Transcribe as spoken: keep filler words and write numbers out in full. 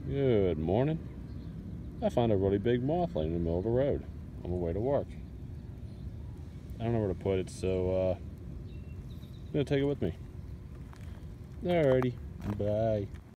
Good morning. I found a really big moth laying in the middle of the road on the way to work. I don't know where to put it, so uh, I'm going to take it with me. Alrighty, bye.